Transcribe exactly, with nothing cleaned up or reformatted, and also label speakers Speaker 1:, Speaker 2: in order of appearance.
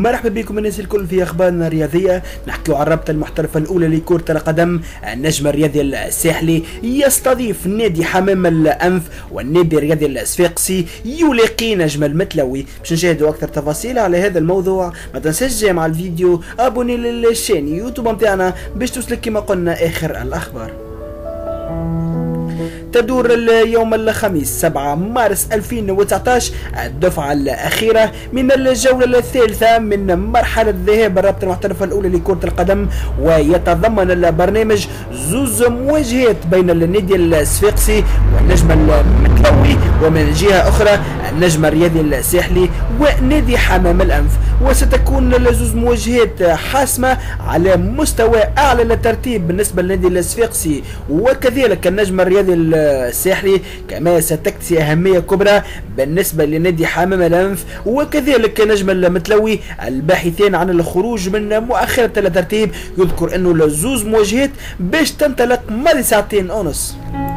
Speaker 1: مرحبا بكم الناس الكل في اخبارنا الرياضيه. نحكيو على الرابطه المحترفه الاولى لكره القدم. النجم الرياضي الساحلي يستضيف نادي حمام الانف والنادي الرياضي الصفاقسي يلاقي نجم المتلوي. باش نشاهدوا اكثر تفاصيل على هذا الموضوع. ما تنساش مع الفيديو ابوني للشان يوتيوب نتاعنا باش توصلك كما قلنا اخر الاخبار. تدور اليوم الخميس سبعة مارس ألفين وتسعطاش الدفعة الأخيرة من الجولة الثالثة من مرحلة ذهاب الرابطة المحترفة الأولى لكرة القدم، ويتضمن البرنامج زوز مواجهات بين النادي الصفاقسي والنجم المتلوي، ومن جهة أخرى النجم الرياضي الساحلي ونادي حمام الأنف. وستكون الزوز مواجهات حاسمة على مستوى أعلى للترتيب بالنسبة للنادي الصفاقسي وكذلك النجم الرياضي الساحلي، كما ستكتسي أهمية كبرى بالنسبة لنادي حمام الأنف وكذلك نجم المتلوي الباحثين عن الخروج من مؤخرة الترتيب. يذكر أنه الزوز مواجهات باش تنطلق مر ساعتين ونص.